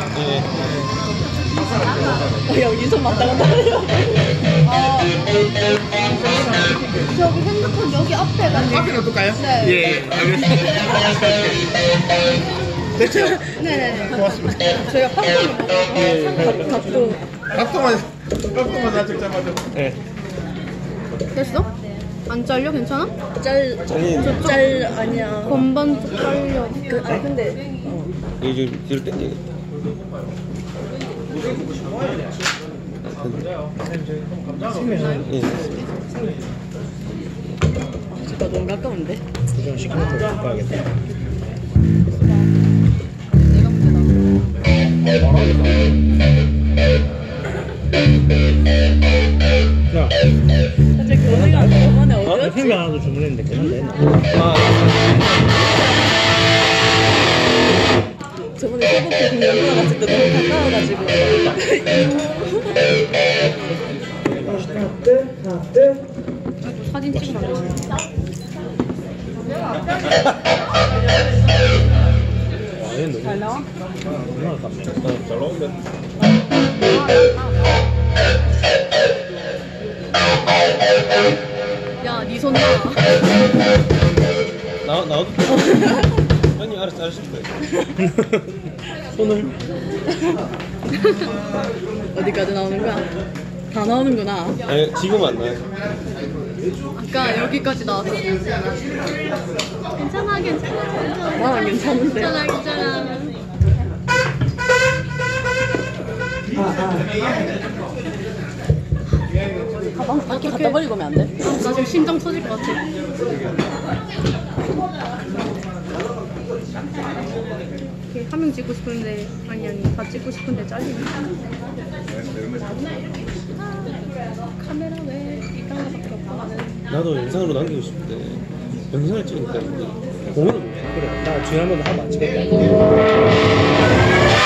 여기 손 맞다가 저기 핸드폰 여기 앞에 가지고. 앞에 놔둘까요? 네. 예, 알겠습니다. 됐죠? 네네네. 고맙습니다. 저희가 팝콘을 먹고 각도만 살짝 잡아줘. 네. 됐어? 안 잘려? 괜찮아? 짤 아니야. 건반 쪽 잘려. 아니 근데 이제 뒤로 당기겠다. 예. 잠깐 너무 가까운데. 좀 시키면 더 가야겠다. 야, 사실 그거는 저번에 어디? 팽이 하나도 주문했는데 괜찮네. 저번에 소고기 그냥 올라갔을 때 너무 가까워가지고. 사진 찍으라고. 잘 나와? 얼마나 값네. 잘 나오는데. 야, 니 손 나. 나와도 돼. 형님 알았어 하실 거예요. 손을. 어디까지 나오는 거야? 다 나오는구나. 아니 지금 안 나요. 아까 여기까지 나왔어. 괜찮아, 괜찮아. 나는 괜찮은데. 괜찮아, 괜찮아. 가방 밖에 갖다 버리고 오면 안 돼? 나 지금 심장 터질 것 같아. 이렇게 한 명 찍고 싶은데 아니 다 찍고 싶은데 잘리네. 카메라 왜 이딴 거밖에 없어? 나도 영상으로 남기고 싶은데 영상을 찍으니까 공연을 못해. 그래, 나 주에 한 번도 하면 안 찍겠다.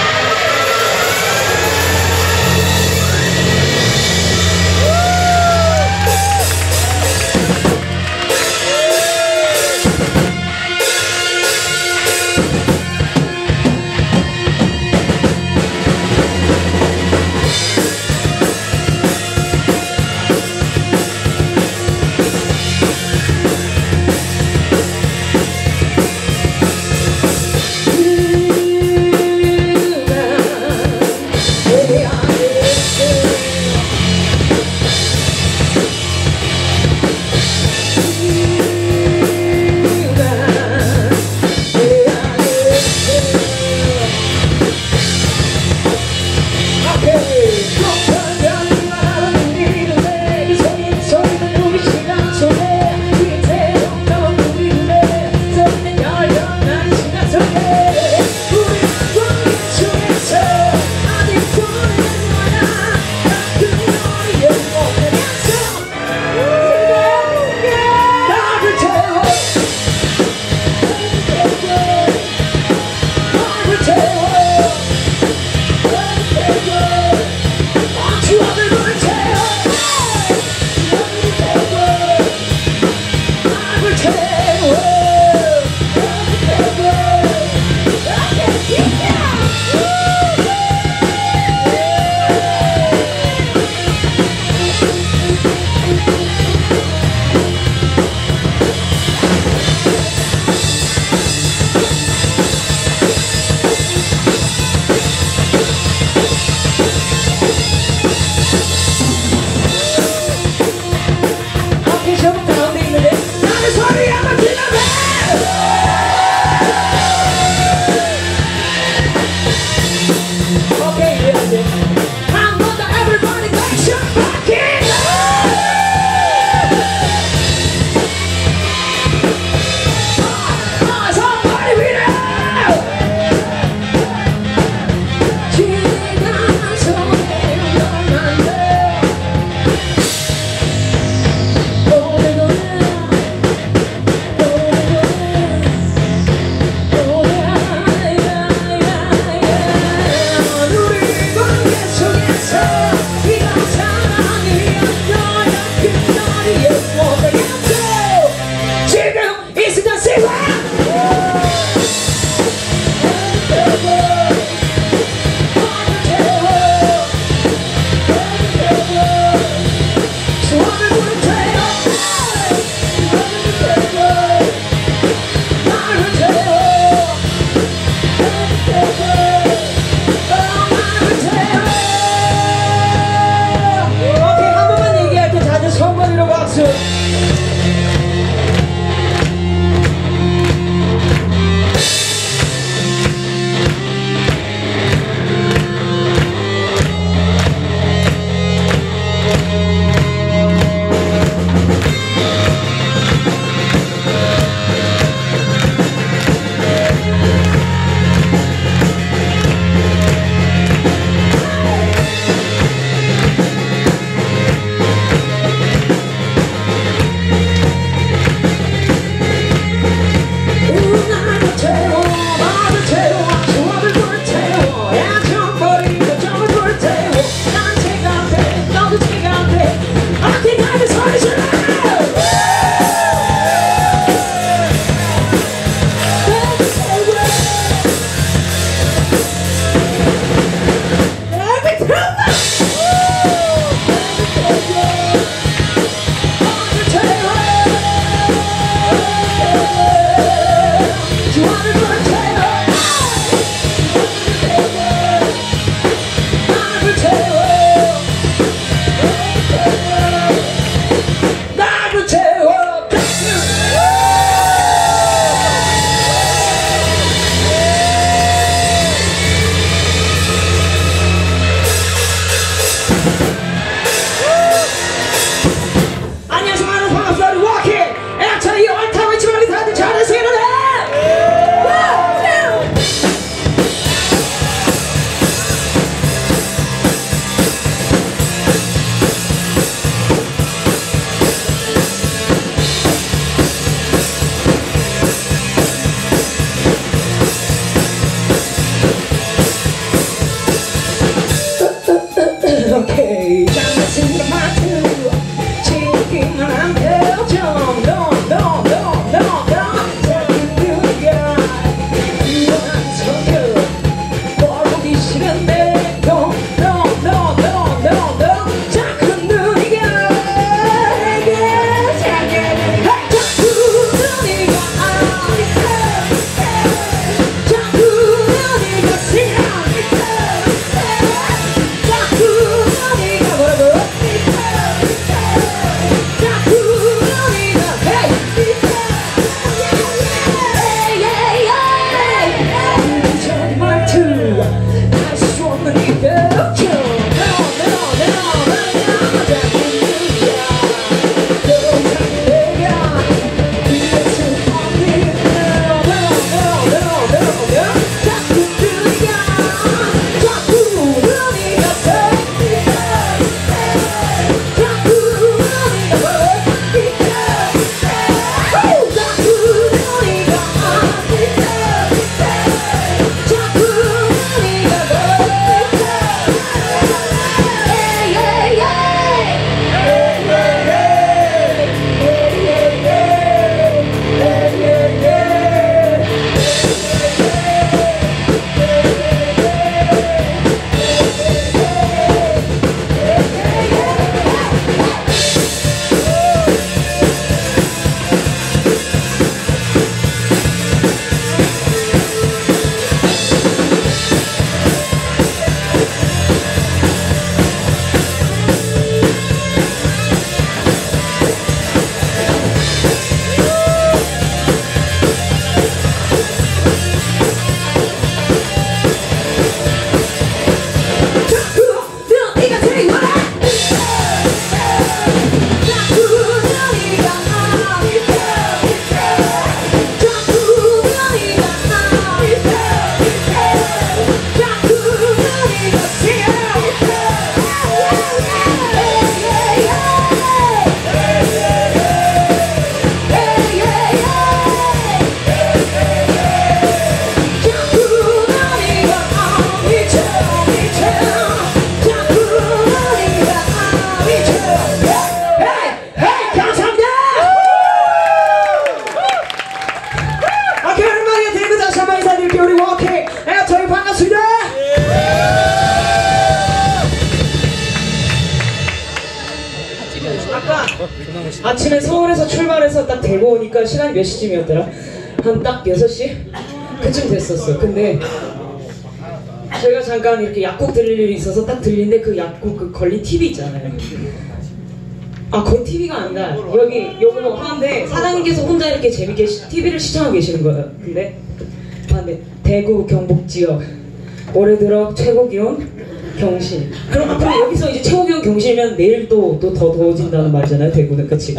아침에 서울에서 출발해서 딱 대구 오니까 시간이 몇 시쯤이었더라? 한 딱 6시? 그쯤 됐었어. 근데 저희가 잠깐 이렇게 약국 들릴 일이 있어서 딱 들리는데 그 약국 그 걸린 TV 있잖아요. 아, 거의 TV가 아니라 여기는 화인데 사장님께서 혼자 이렇게 재밌게 TV를 시청하고 계시는 거예요. 근데 대구 경북 지역 올해 들어 최고 기온 경신. 그럼 앞으로 여기서 이제 최고 기온 경신이면 내일 또 더 더워진다는 말이잖아요. 대구는. 그치?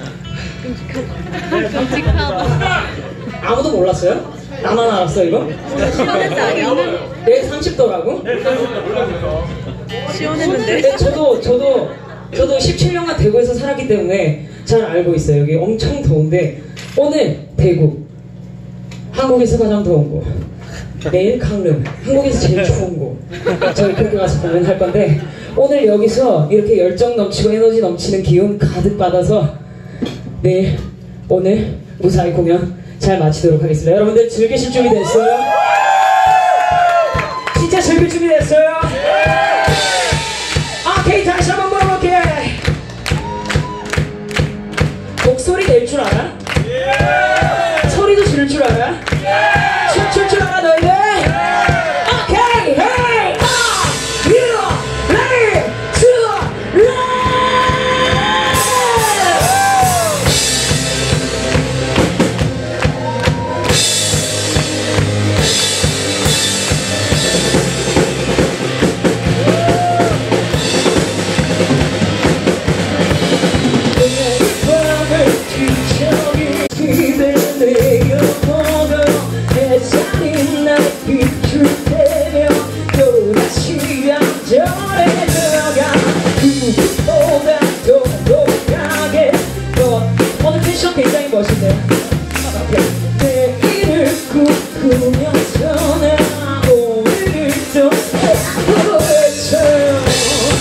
아무도 몰랐어요? 나만 알았어 이거? 시원했지 아니야? 내일 30도라고? 시원했는데. 네, 저도 17년간 대구에서 살았기 때문에 잘 알고 있어요. 여기 엄청 더운데 오늘 대구 한국에서 가장 더운 곳, 내일 강릉 한국에서 제일 추운 곳. 저희 그렇게 가서 공연할 건데 오늘 여기서 이렇게 열정 넘치고 에너지 넘치는 기운 가득 받아서 내일 오늘 무사히 공연 잘 마치도록 하겠습니다. 여러분들 즐기실 준비 됐어요? 진짜 즐길 준비 됐어요? 오케이, 다시 한번 물어볼게. 목소리 낼 줄 알아? 소리도 지를 줄 알아? 춤출 줄 알아 너희들? 오케이, 헤이, you, ready, to, run! 오늘 패션 굉장히 멋있네요. 내일을 꿈꾸면서 나 오늘을 또 외쳐요.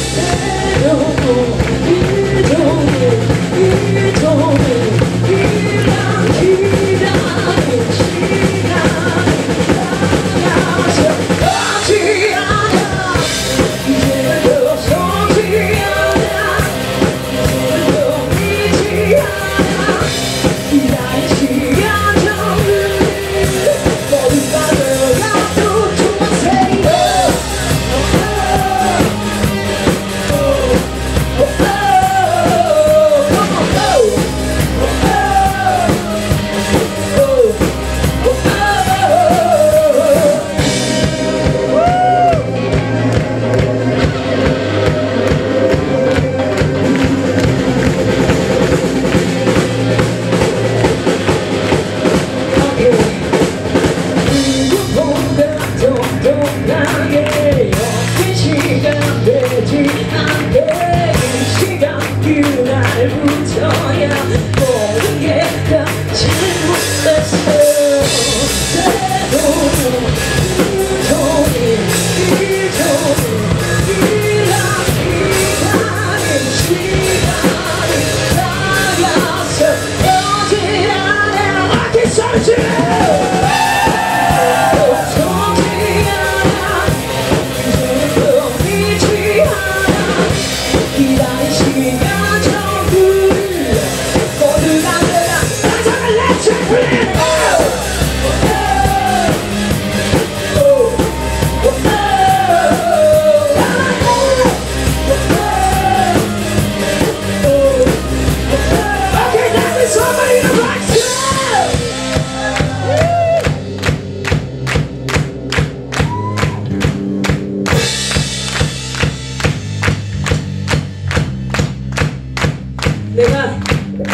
내가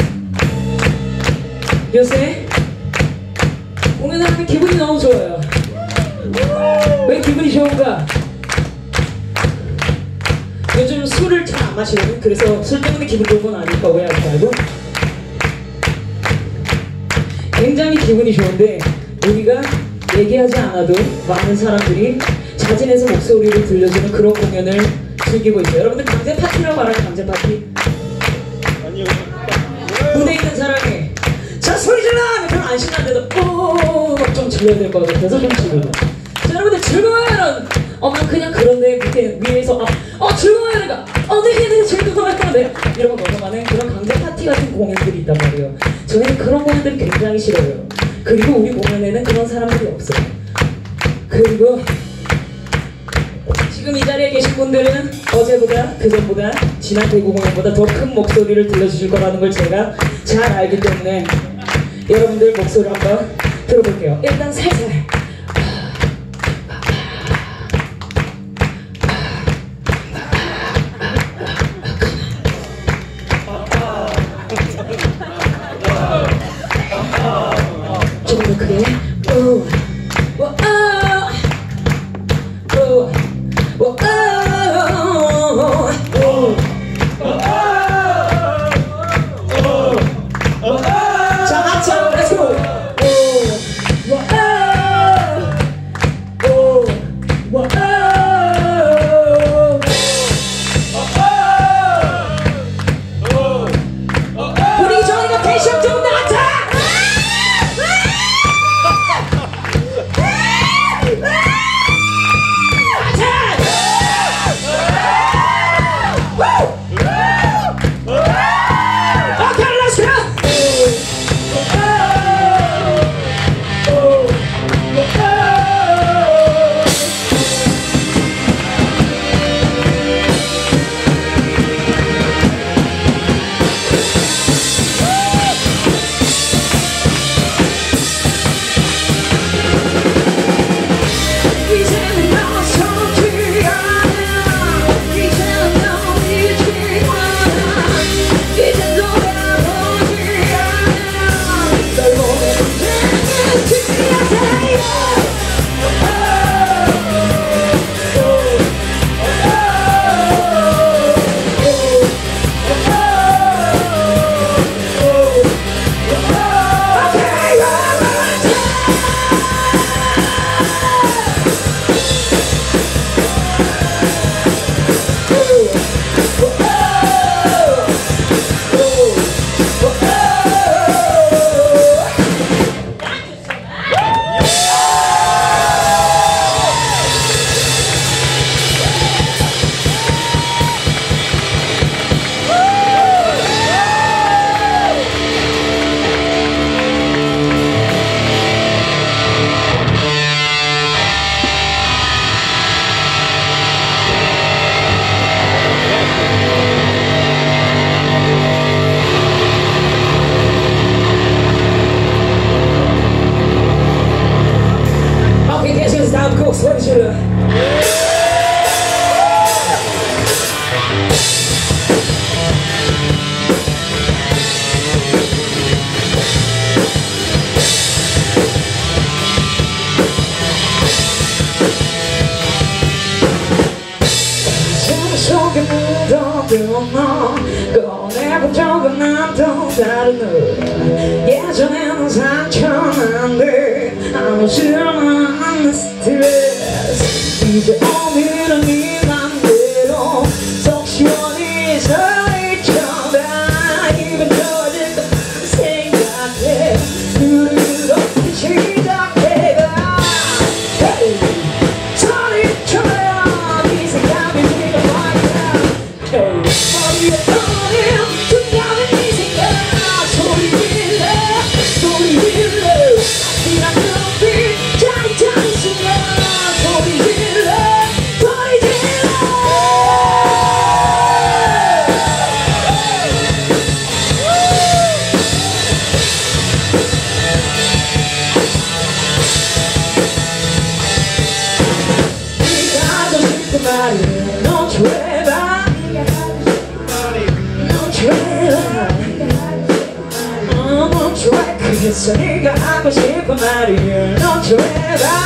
요새 공연을 하면 기분이 너무 좋아요. 왜 기분이 좋은가? 요즘 술을 잘 안 마시거든. 그래서 술 때문에 기분 좋은 건 아닐까 오해하지 말고. 굉장히 기분이 좋은데 우리가 얘기하지 않아도 많은 사람들이 자진해서 목소리를 들려주는 그런 공연을 즐기고 있어요. 여러분들 강제 파티라고 알아요? 강제 파티? 무대에 있는 사람이 자 소리 질러! 그럼 안 신나는데도 좀 질러야 될 것 같아서 좀 질러. 자 여러분들 즐거워요. 난 그냥 그런데 밑에 위에서 즐거워요. 그러니까 네 즐거워요. 네 이러고 넘어가는 그런 강제 파티 찌꺼기 같은 공연들이 있단 말이에요. 저희는 그런 공연들이 굉장히 싫어요. 그리고 우리 공연에는 그런 사람들이 없어요. 그리고 지금 이 자리에 계신 분들은 어제보다 그전보다 지난 대구 공연보다 더 큰 목소리를 들려주실 거라는 걸 제가 잘 알기 때문에 여러분들 목소리 한번 들어볼게요. 일단 살살 좀 더 크게 자, 합창, let's go. 우리 저희가 텐션 좀 낮춰. 다음 곡 소리 질러. 속에 묻어둔 너 꺼내본 적은 난또 다른 너 예전에는 상처난데 아무 쓸모없는 스트레스 이제 오늘은 네 맘대로 속 시원히 서있잖아 입은 터질 것 생각해 그렇게 시작해가 소리쳐요 이 생각이 머리에 떠오르는 중요한 이 생각 소리 질러 소리 질러 아찔한 눈빛 짜릿한 순간 소리 질러 소리 질러 네가 하고 싶은 말이 Don't you ever 그래서 네가 하고 싶은 말이야 Don't you ever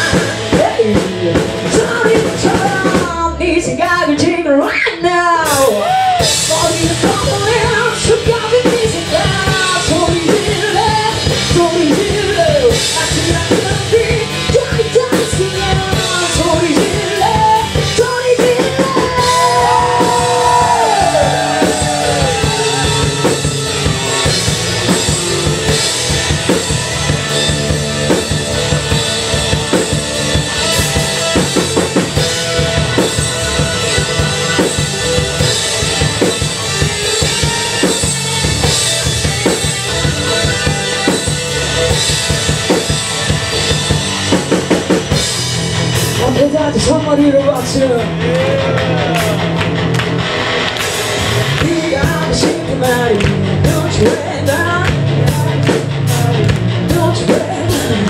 소리처럼 네 생각을 지금 right now 머리를 떠올려 숨겨진 네 생각 소리 질러 소리 질러 아찔한 눈빛 짜릿한 순간 소리 질러 소리 질러 선물이로 박수. 네가 하고 싶은 말이 Don't you ever Don't you ever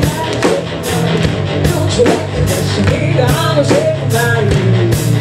Don't you ever 네가 하고 싶은 말이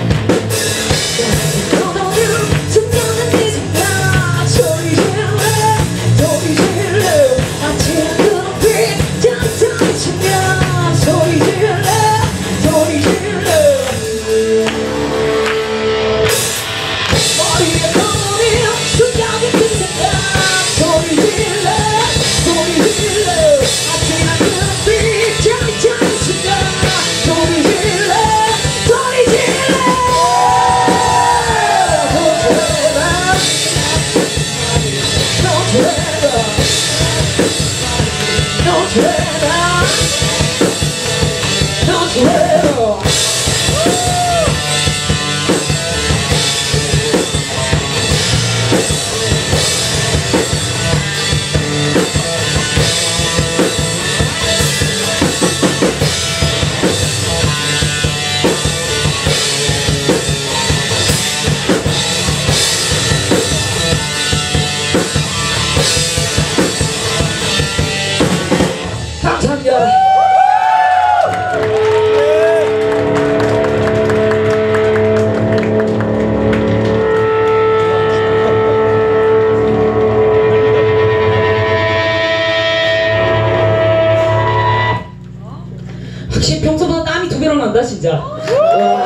확실히 평소보다 땀이 2배로 난다 진짜. 와.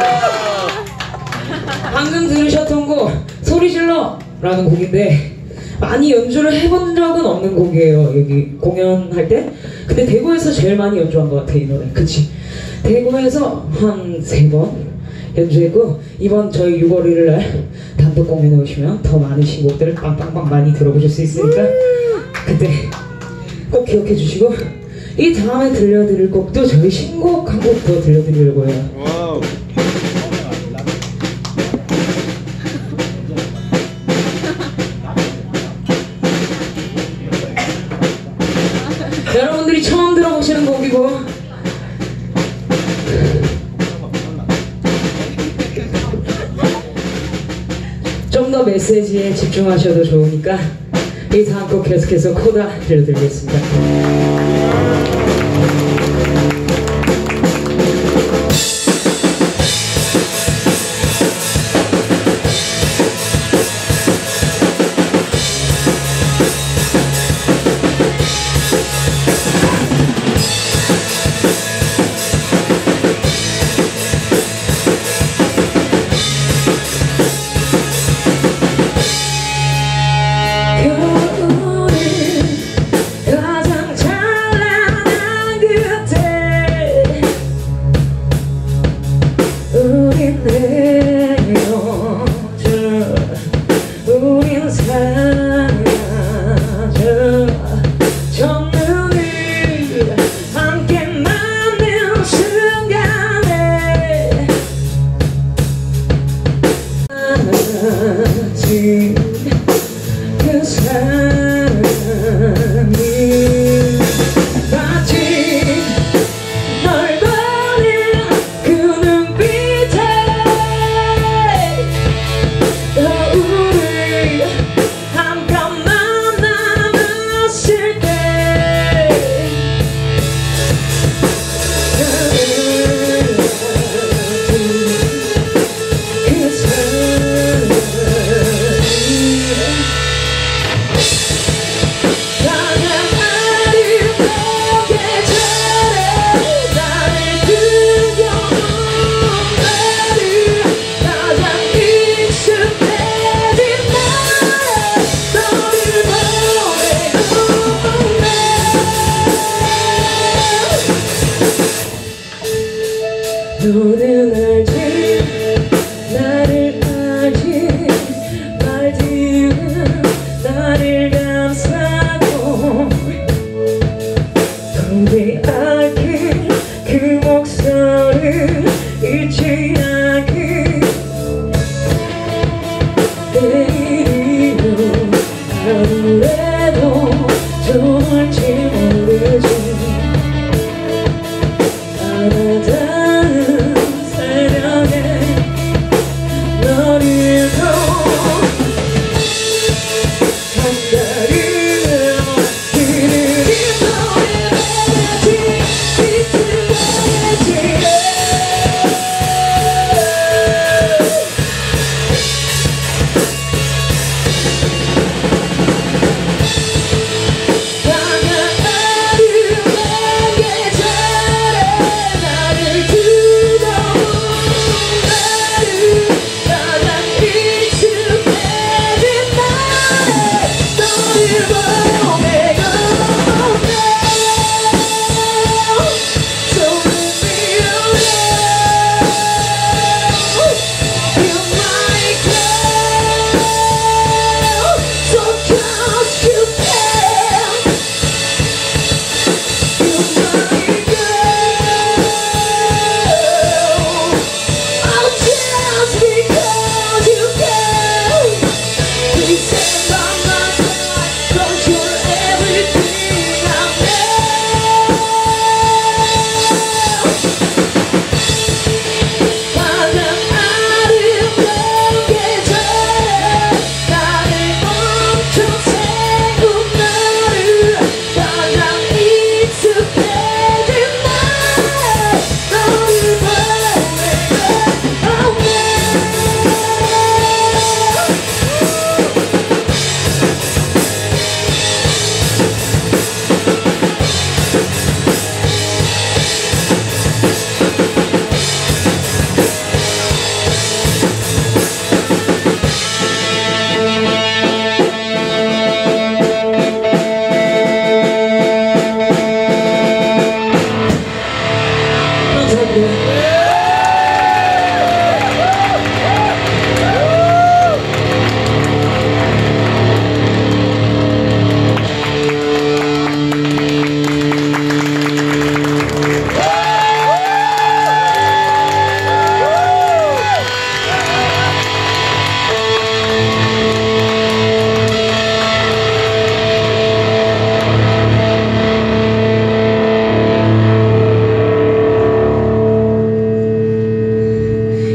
방금 들으셨던 곡 소리 질러 라는 곡인데 많이 연주를 해본 적은 없는 곡이에요. 여기 공연할 때. 근데 대구에서 제일 많이 연주한 것 같아 이 노래. 그치? 대구에서 한 3번 연주했고 이번 저희 6월 1일날 단독 공연에 오시면 더 많은 신곡들을 빵빵빵 많이 들어보실 수 있으니까 그때 꼭 기억해 주시고 이 다음에 들려드릴 곡도 저희 신곡 한 곡 더 들려드리려고 해요. 와우. 여러분들이 처음 들어보시는 곡이고 좀 더 메시지에 집중하셔도 좋으니까 이 다음 곡 계속해서 코다 들려드리겠습니다. 가장 잘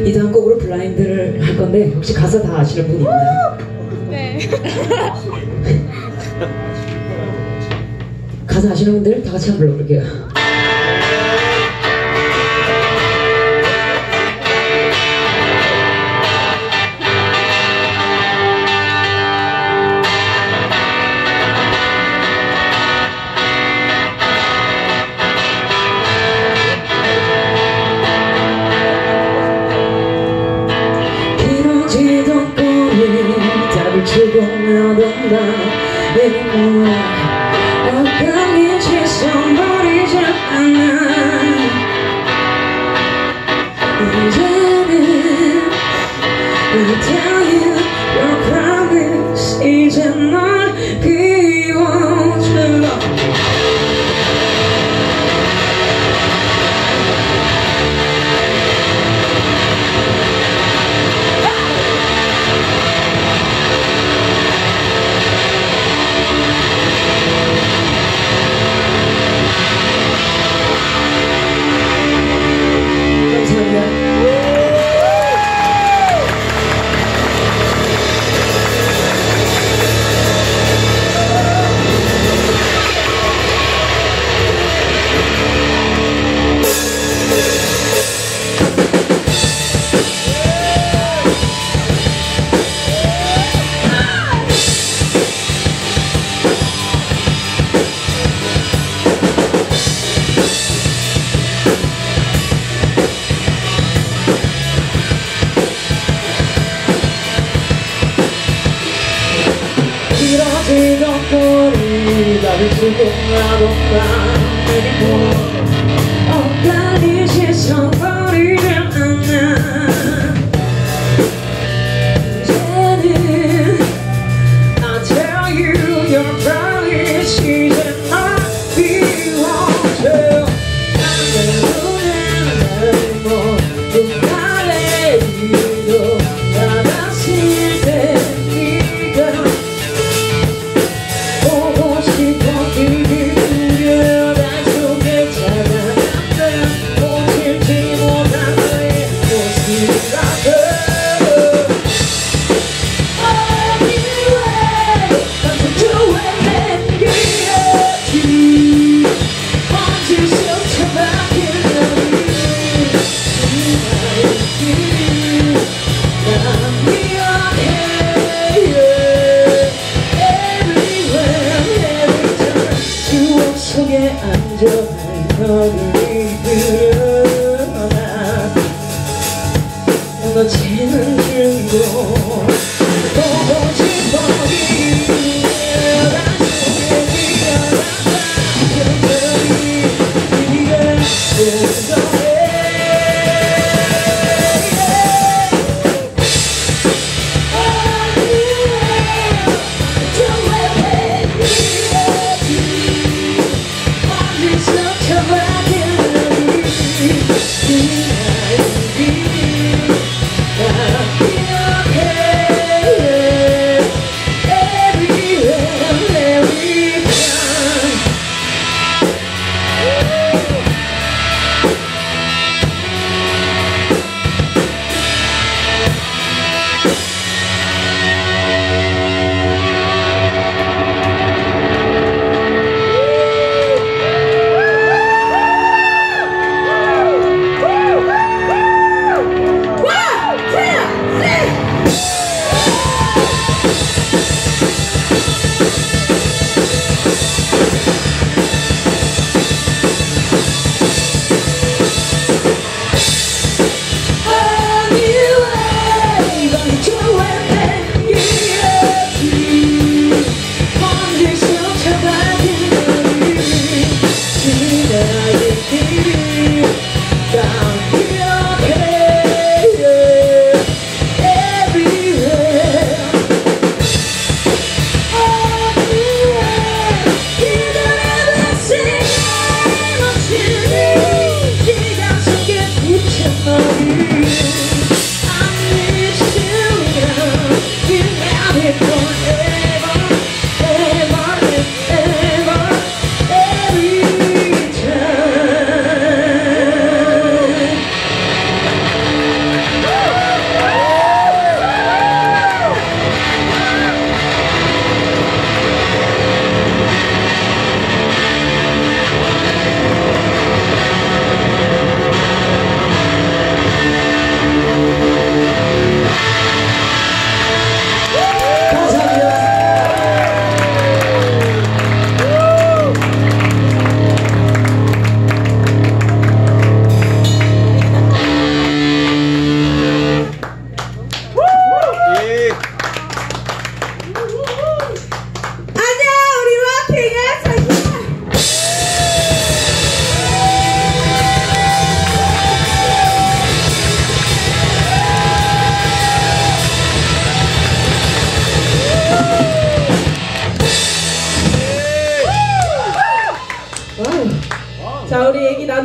이 다음 곡으로 블라인드를 할 건데 혹시 가사 다 아시는 분 있나요? 네. 가사 아시는 분들 다 같이 한번 불러볼게요. 길어지던 꿈이 답을 주고 나던 나 어감이 지성버리지 않아 이제는 I tell you your promise 이제 널 비워줘 길어지던 거리 나를 주고 나도 나 엇갈린 시선 버리지 않아 이제는 I tell you your promise 이제 널 비워줘 내 눈에 뭐 나의 이유도 나갔을 때 네가 보고 싶어 그게 두려워 속에 찾아갔던 고칠지 못한 너의 모습이라도 Anyway 난 좋아해 기억이 먼지 상처밖에 너를 난 미안해 추억 속에 앉아 너를 이끌어나 무너지는 중도 보고 싶어 이끌어나 속에 뛰어나가 여전히 네가 용서해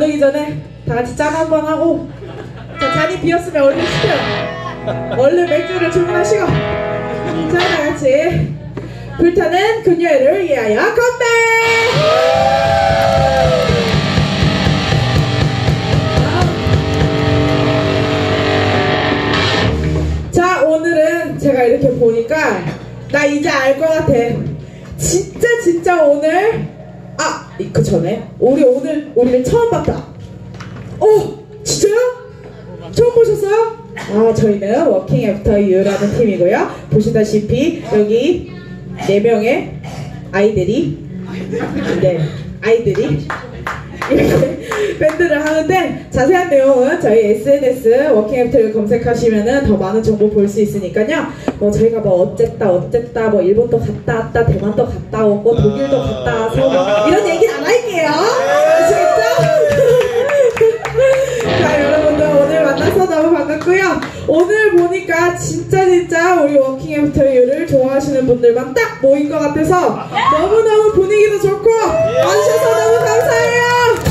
나누기 전에 다 같이 짠 한번 하고 자 잔이 비었으면 얼른 시켜요. 얼른 맥주를 주문하시고 자 다같이 불타는 그녀를 위하여 건배! 자 오늘은 제가 이렇게 보니까 나 이제 알 것 같아. 진짜 오늘 그 전에 우리를 처음 봤다. 진짜요? 처음 보셨어요? 저희는 워킹 애프터 유라는 팀이고요. 보시다시피 여기 4명의 아이들이 이렇게 밴드를 하는데 자세한 내용은 저희 SNS 워킹 애프터를 검색하시면은 더 많은 정보 볼 수 있으니까요. 저희가 어쨌다 뭐 일본도 갔다 왔다 대만도 갔다 오고 독일도 갔다 와서 뭐 이런 얘기는 안 할게요. 아시겠죠? 자 여러분들 오늘 만나서 너무 반갑고요. 오늘 보니까 진짜 우리 워킹 애프터 유를 좋아하시는 분들만 딱 모인 것 같아서 너무너무 분위기도 좋고 와주셔서 너무 감사해요.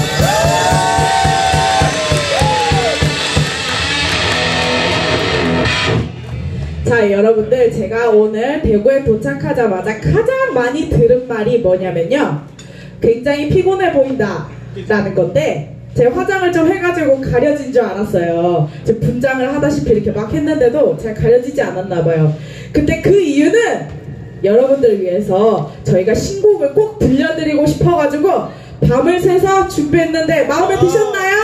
자 여러분들 제가 오늘 대구에 도착하자마자 가장 많이 들은 말이 뭐냐면요, 굉장히 피곤해 보인다 라는 건데 제가 화장을 좀 해가지고 가려진 줄 알았어요. 제가 분장을 하다시피 이렇게 막 했는데도 잘 가려지지 않았나봐요. 근데 그 이유는 여러분들을 위해서 저희가 신곡을 꼭 들려드리고 싶어가지고 밤을 새서 준비했는데 마음에 드셨나요?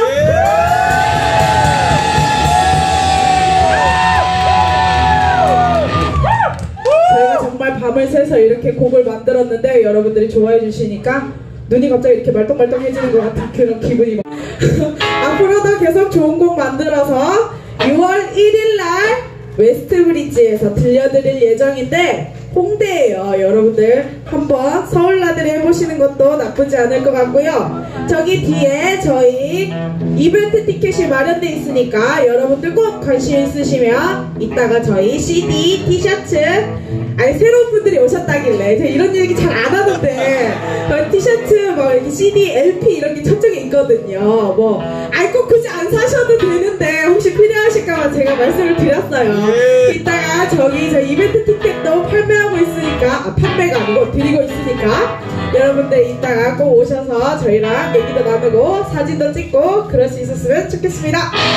저희가 정말 밤을 새서 이렇게 곡을 만들었는데 여러분들이 좋아해 주시니까 눈이 갑자기 이렇게 말똥말똥해지는 것 같은 그런 기분이 앞으로도 계속 좋은 곡 만들어서 6월 1일날 웨스트브리지에서 들려드릴 예정인데 홍대예요. 여러분들 한번 서울나들이 해보시는 것도 나쁘지 않을 것 같고요. 저기 뒤에 저희 이벤트 티켓이 마련돼 있으니까 여러분들 꼭 관심 있으시면 이따가 저희 CD, 티셔츠 새로운 분들이 오셨다길래 제가 이런 얘기 잘 안 하는데 티셔츠 뭐 이렇게 CD, LP 이런 게 저쪽에 있거든요. 꼭 굳이 안 사셔도 되는데 혹시 필요하실까봐 제가 말씀을 드렸어요. 이따가 저기 저 이벤트 티켓도 판매하고 있으니까 판매가 아니고 드리고 있으니까 여러분들 이따가 꼭 오셔서 저희랑 얘기도 나누고 사진도 찍고 그럴 수 있었으면 좋겠습니다.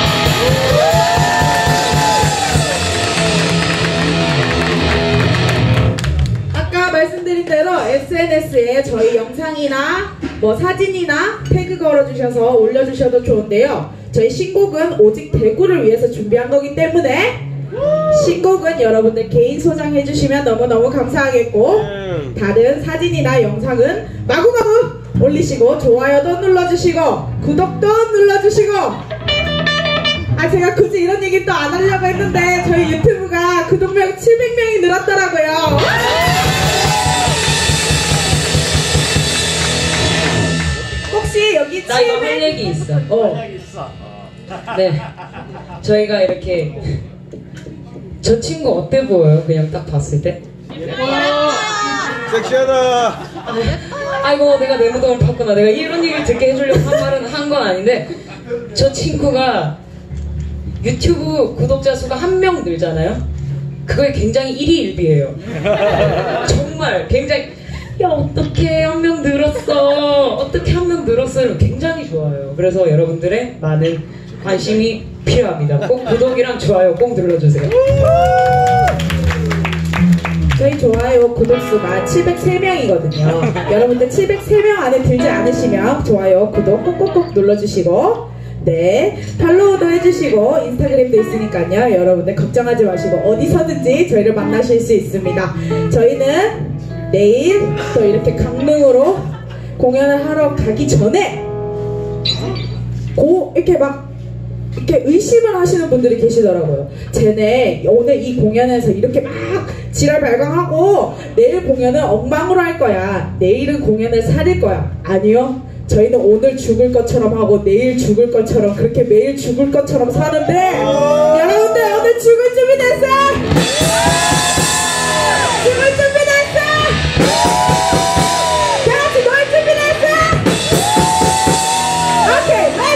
아까 말씀드린 대로 SNS에 저희 영상이나 뭐 사진이나 태그 걸어주셔서 올려주셔도 좋은데요. 저희 신곡은 오직 대구를 위해서 준비한 거기 때문에 신곡은 여러분들 개인 소장해주시면 너무너무 감사하겠고 다른 사진이나 영상은 마구마구 올리시고 좋아요도 눌러주시고 구독도 눌러주시고 제가 굳이 이런 얘기 또 안 하려고 했는데 저희 유튜브가 구독명 700명이 늘었더라고요. 혹시 여기 나 이거 할 얘기 있어. 네, 저희가 이렇게 저 친구 어때 보여요? 그냥 딱 봤을 때? 섹시하다. 아이고 내가 내 무덤을 팠구나. 내가 이런 얘기를 듣게 해주려고 한 말은 한 건 아닌데 저 친구가 유튜브 구독자 수가 1명 늘잖아요? 그거에 굉장히 일희일비해요. 정말 굉장히 야 어떻게 1명 늘었어, 어떻게 1명 늘었어요. 굉장히 좋아요. 그래서 여러분들의 많은 관심이 필요합니다. 꼭 구독이랑 좋아요 꼭 눌러주세요. 저희 좋아요 구독수가 703명이거든요. 여러분들 703명 안에 들지 않으시면 좋아요 구독 꼭꼭꼭 눌러주시고 네 팔로우도 해주시고 인스타그램도 있으니까요. 여러분들 걱정하지 마시고 어디서든지 저희를 만나실 수 있습니다. 저희는 내일 또 이렇게 강릉으로 공연을 하러 가기 전에 이렇게 의심을 하시는 분들이 계시더라고요. 쟤네 오늘 이 공연에서 이렇게 막 지랄 발광하고 내일 공연은 엉망으로 할 거야. 내일은 공연을 살릴 거야. 아니요. 저희는 오늘 죽을 것처럼 하고 내일 죽을 것처럼 그렇게 매일 죽을 것처럼 사는데 여러분들 오늘 죽을 준비 됐어? 죽을 준비 됐어? 다 같이 놀 준비 됐어? 오케이.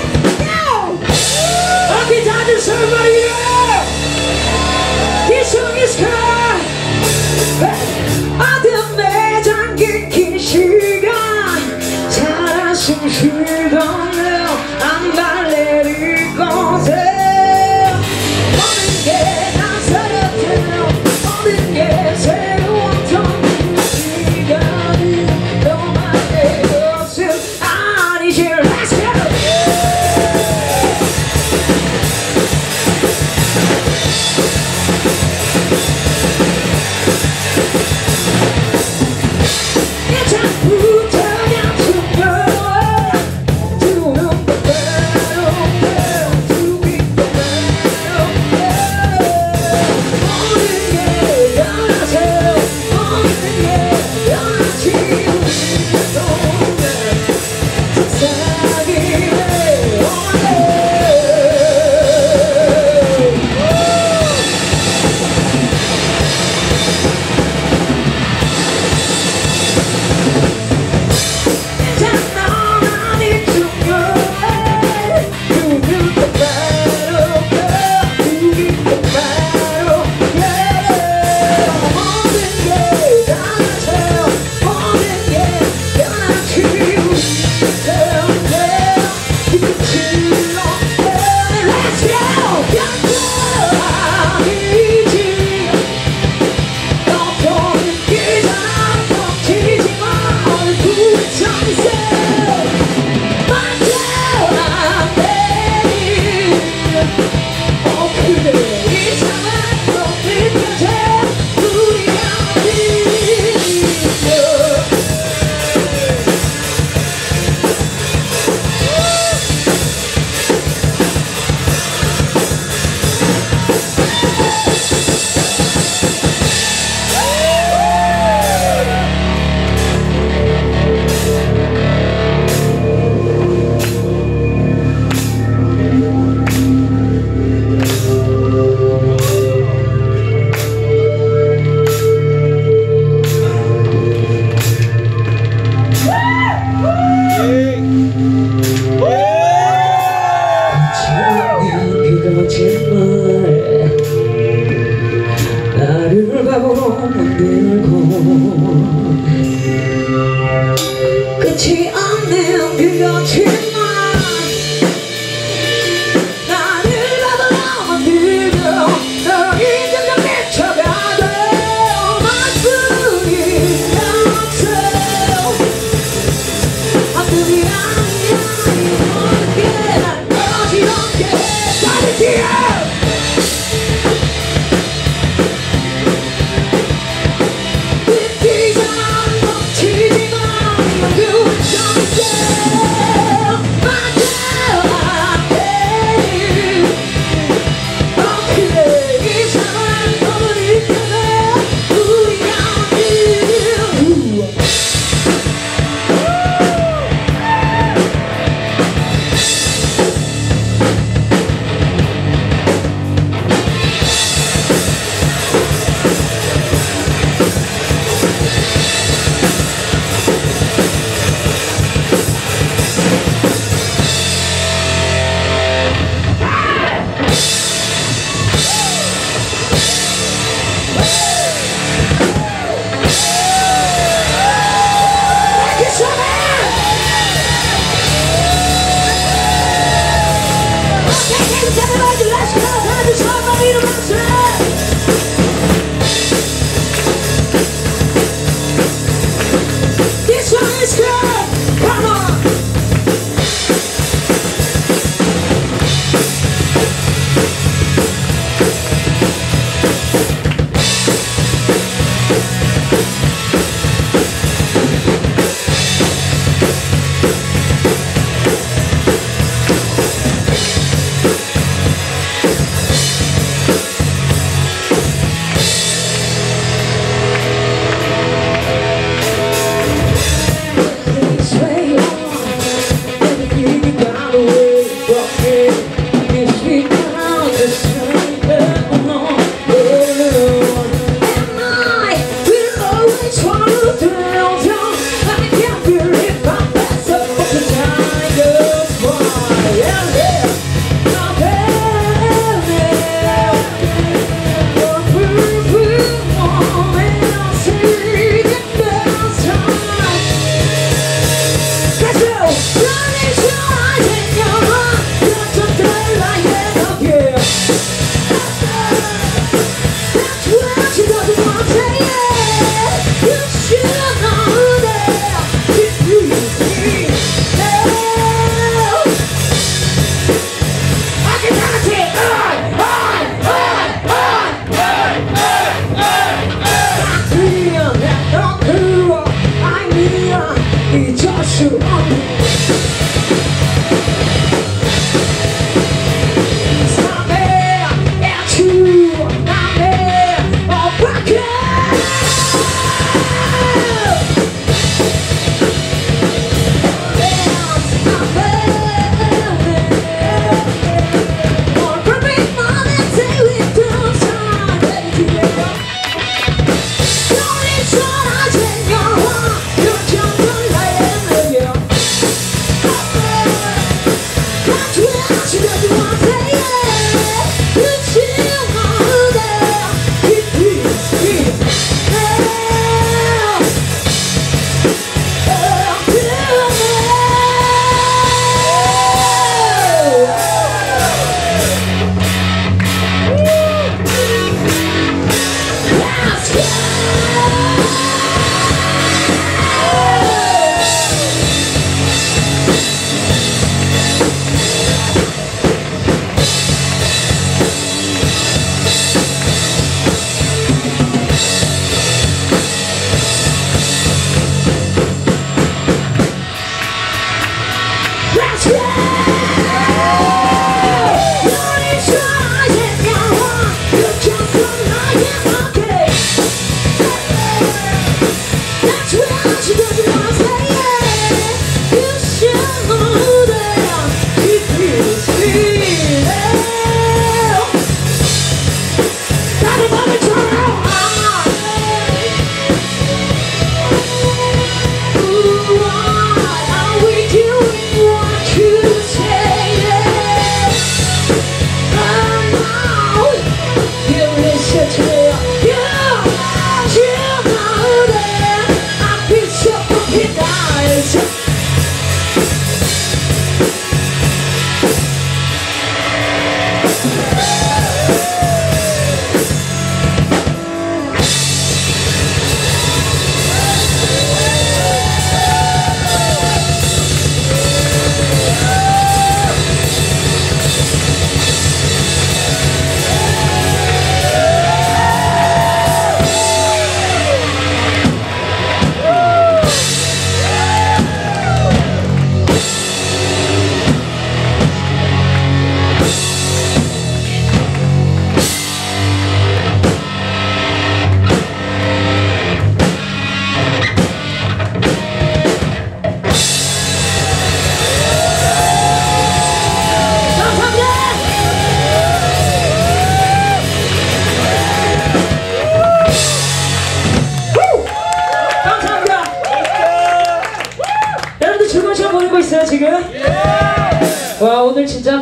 만들고 끝이 없는 그렇지만 나를 나도 만들고 너 이제는 미쳐가도 말씀이 없어 어둠이 아니야 이렇게 날 어지럽게 다르기야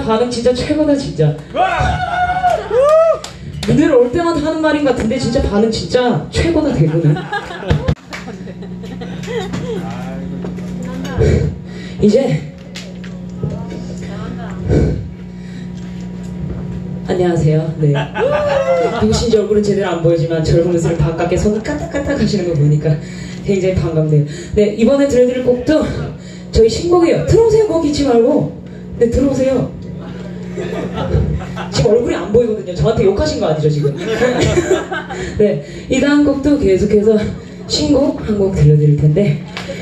반응 진짜 최고다 진짜. 늘 올 때마다 하는 말인 같은데 진짜 반응 진짜 최고다 대구는. 이제 안녕하세요. 네. 누구신지 얼굴은 제대로 안 보이지만 젊은이들 반갑게 손을 까딱까딱 하시는 거 보니까 굉장히 반갑네요. 네, 이번에 들려드릴 곡도 저희 신곡이에요. 들어오세요. 거기 있지 말고. 네, 들어오세요. 지금 얼굴이 안 보이거든요. 저한테 욕하신 거 아니죠 지금? 네, 이 다음 곡도 계속해서 신곡 한 곡 들려드릴 텐데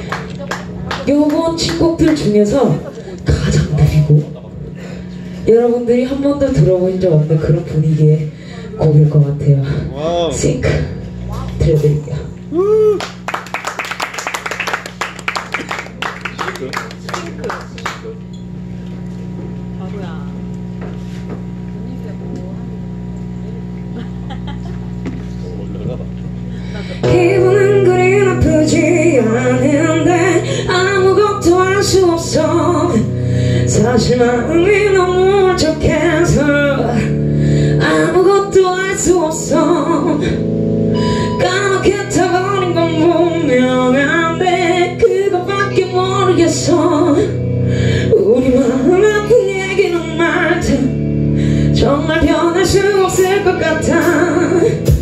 요번 신곡들 중에서 가장 느리고 여러분들이 한 번도 들어본 적 없는 그런 분위기의 곡일 것 같아요. Think 들려드릴게요. 기분은 그리 나쁘지 않은데 아무것도 할 수 없어. 사실 마음이 너무 울적해서 아무것도 할 수 없어. 까맣게 타버린 건 분명한데 그것밖에 모르겠어. 우리 마음 아픈 얘기는 말든 정말 변할 수 없을 것 같아.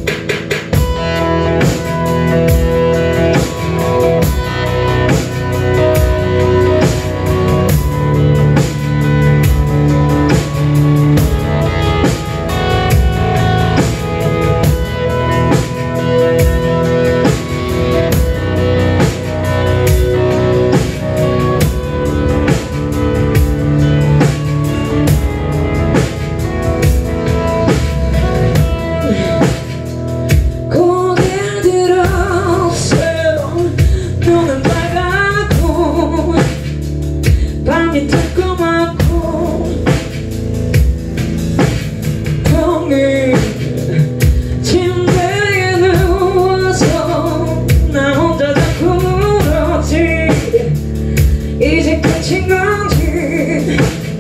이제 끝인 건지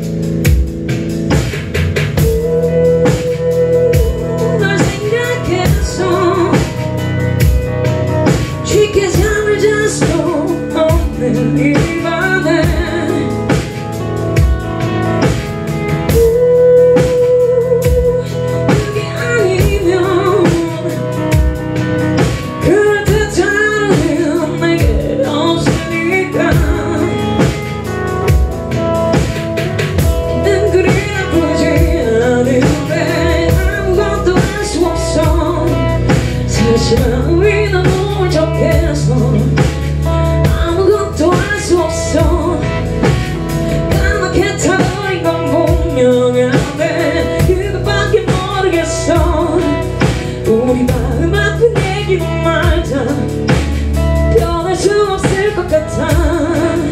널 생각했어. 쉽게 잠을 잘 수 없는 이 밤에 그게 아니면 그럴 듯 하루는 내게 없으니까. 마음이 너무 울적해서 아무것도 할 수 없어. 까맣게 타버린 건 분명한데 그것밖에 모르겠어. 우리 마음 아픈 얘기는 말자 변할 수 없을 것 같아.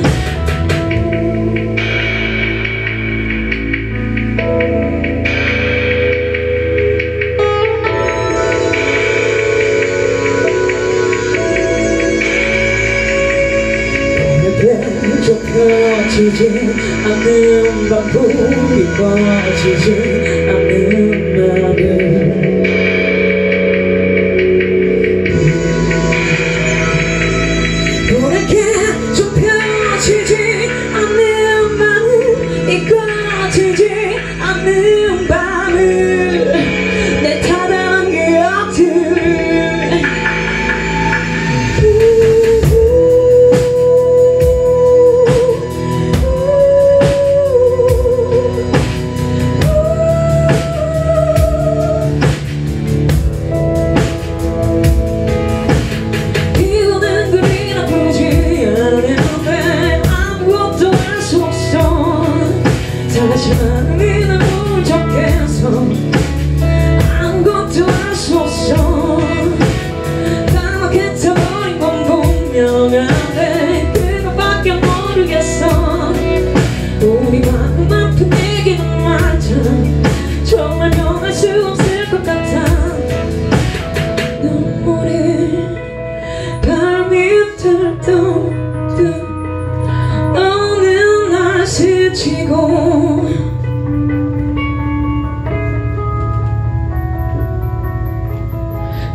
펴지지 않는 밤불이 꺼지지 않는 날을 보낼게. 좁혀지지 않는 밤이 꺼지지 않는 밤을 내 타당한 기억들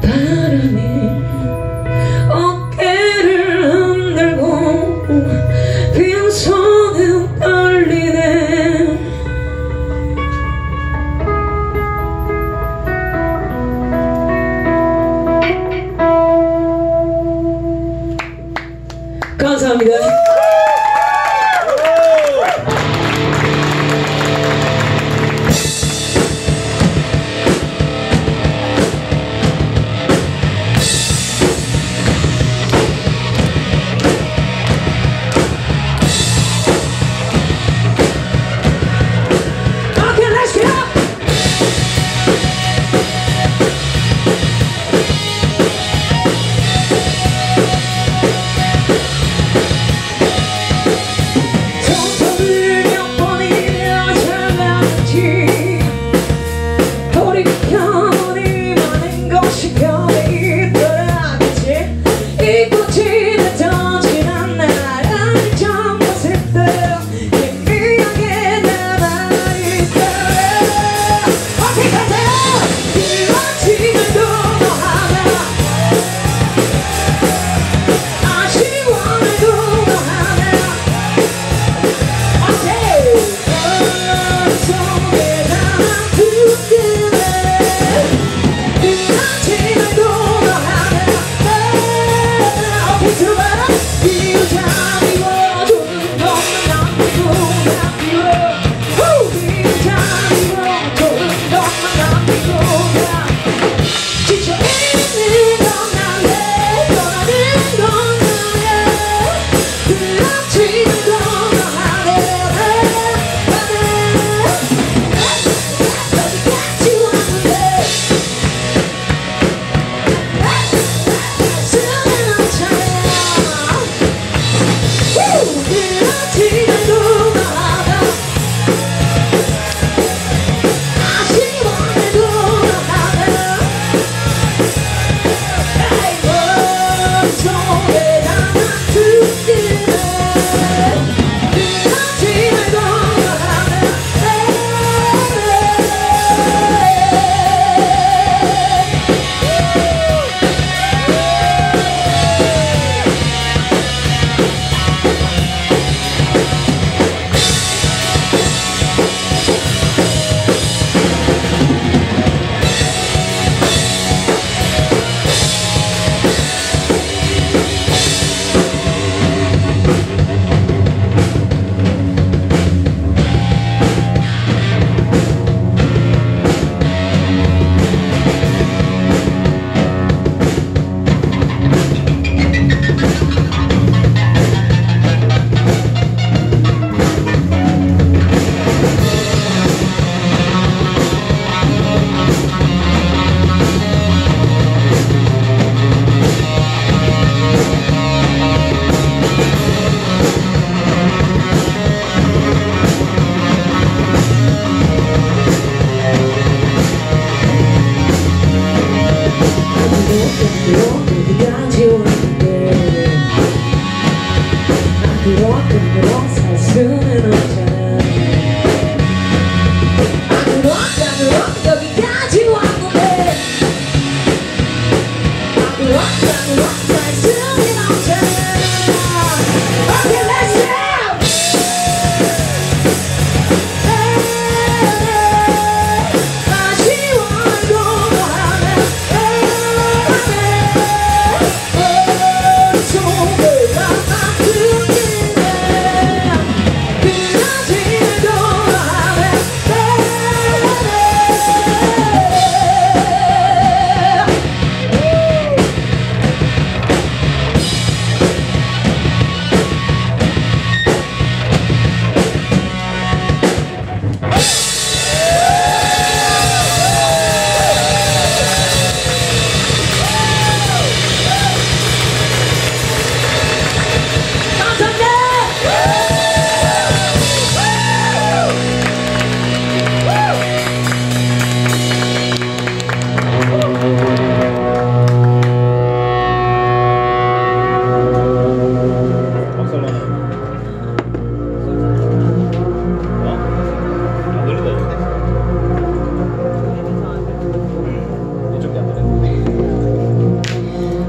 바람이 어깨를 흔들고 빈손은 떨리네. 감사합니다. Okay, let's go.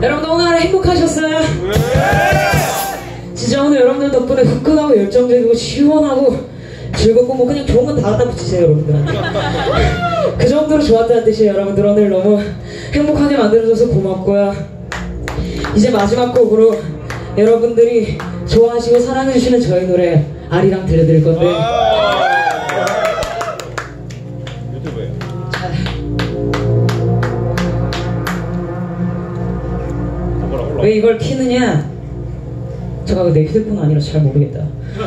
여러분들 오늘 행복하셨어요? 진짜 오늘 여러분들 덕분에 후끈하고 열정적이고 시원하고 즐겁고 뭐 그냥 좋은 건 다 갖다 붙이세요 여러분들한테. 그 정도로 좋았다는 뜻이에요. 여러분들 오늘 너무 행복하게 만들어줘서 고맙고요. 이제 마지막 곡으로 여러분들이 좋아하시고 사랑해주시는 저희 노래 아리랑 들려드릴 건데 왜 이걸 키느냐? 잠깐 내 휴대폰 아니라서 잘 모르겠다.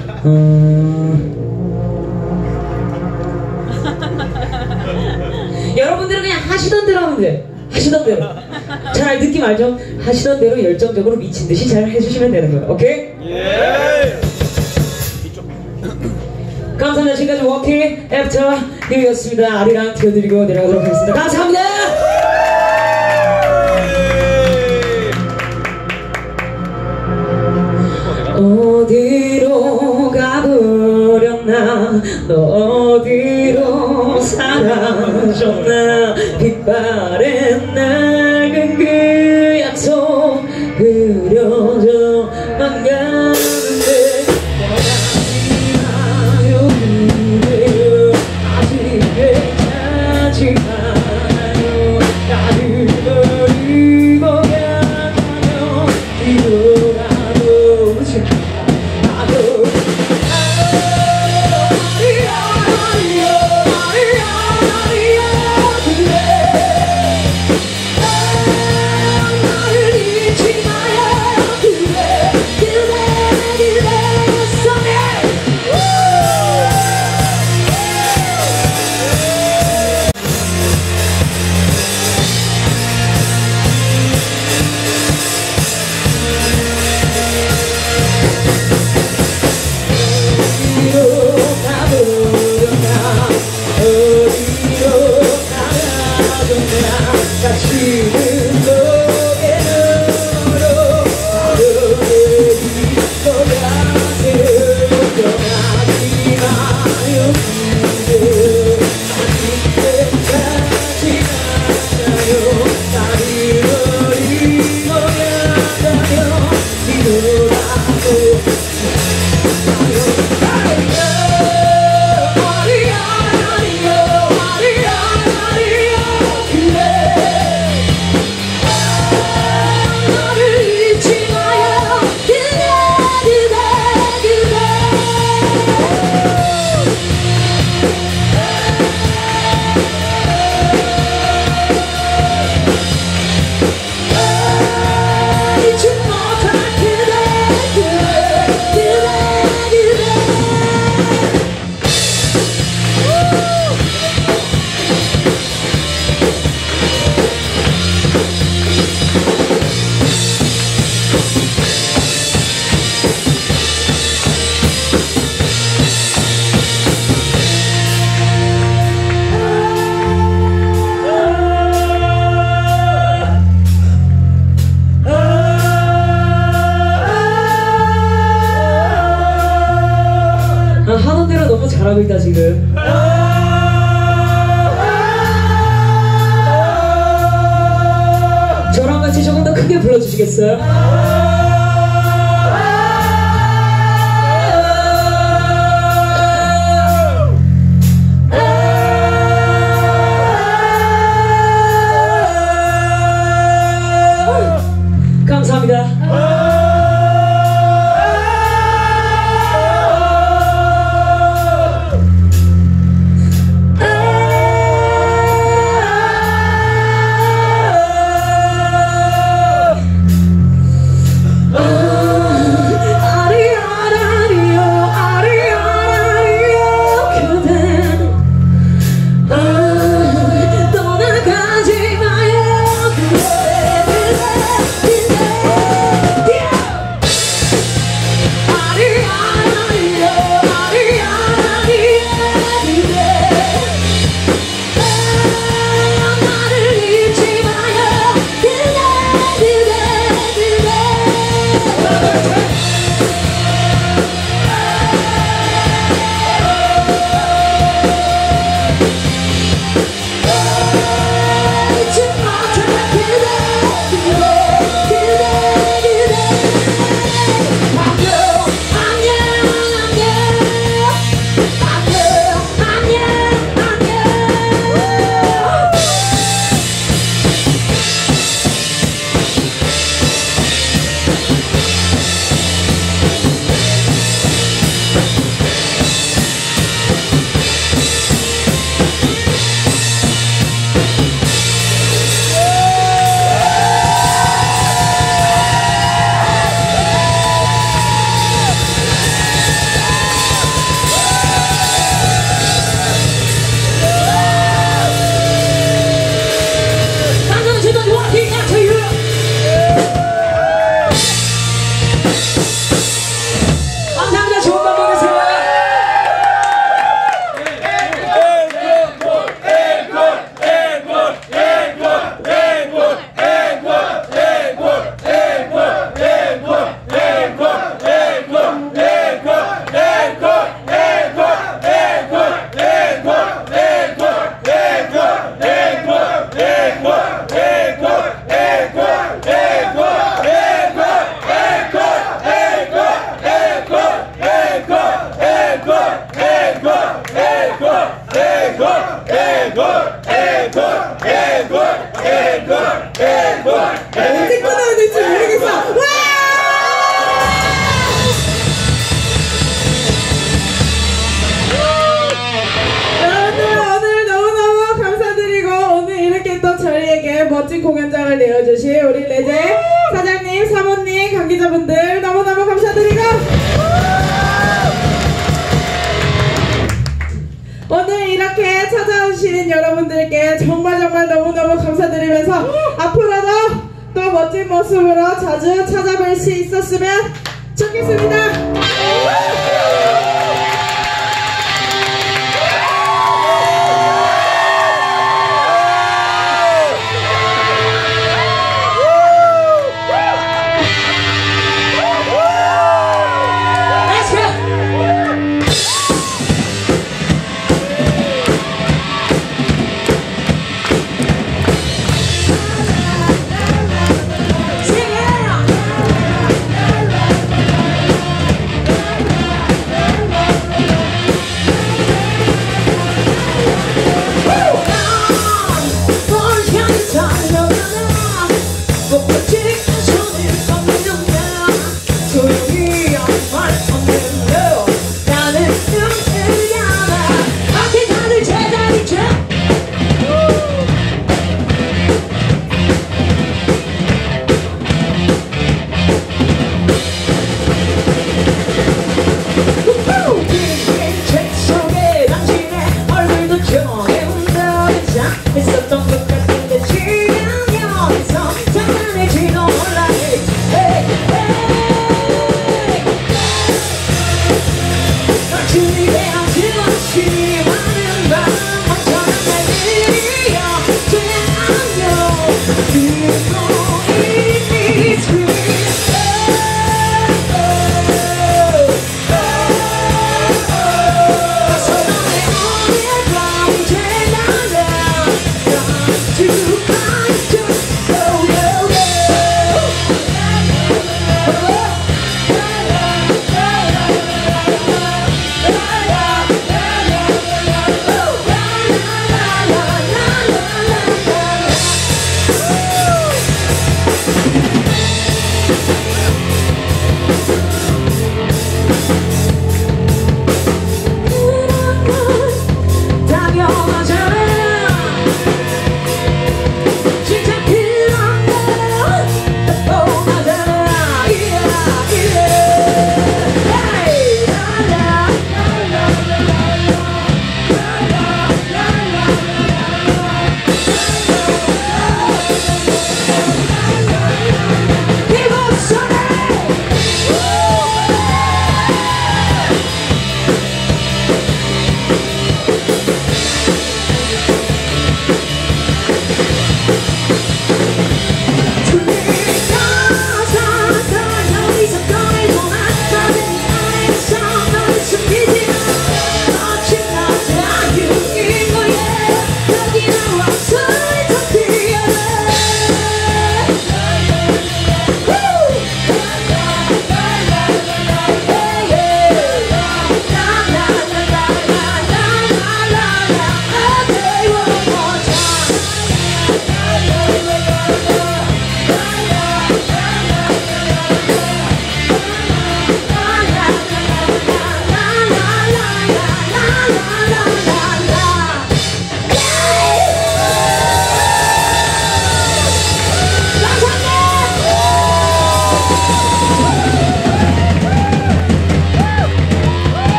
여러분들은 그냥 하시던 대로 하면 돼. 하시던 대로. 잘 느낌 알죠? 하시던 대로 열정적으로 미친 듯이 잘 해주시면 되는 거예요. 오케이? 예. 감사합니다. 지금까지 워킹 애프터 뉴였습니다. 아리랑 띄워드리고 내려가도록 하겠습니다. 감사합니다. 어디로 가버렸나 너 어디로 사라졌나 빛바랜 낡은 그 약속 흐려져만 가는데 떠나지마요 그대여 아직 괜찮지 않아요 나를 버리고 가면 뒤돌아보지 하던 대로 너무 잘하고 있다 지금. 저랑 같이 조금 더 크게 불러주시겠어요? 감사합니다. 언제 끊어야 될지 모르겠어. 와! 여러분들 오늘 너무너무 감사드리고 오늘 이렇게 또 저희에게 멋진 공연장을 내어주신 우리 레제 사장님, 사모님, 관계자분들 너무너무 감사드리고 오늘 이렇게 찾아오시는 여러분들께 정말 너무너무 감사드리면서 앞으로도 또 멋진 모습으로 자주 찾아뵐 수 있었으면 좋겠습니다.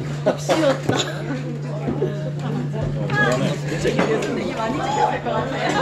되게 많이 찍혔을 것 같아요.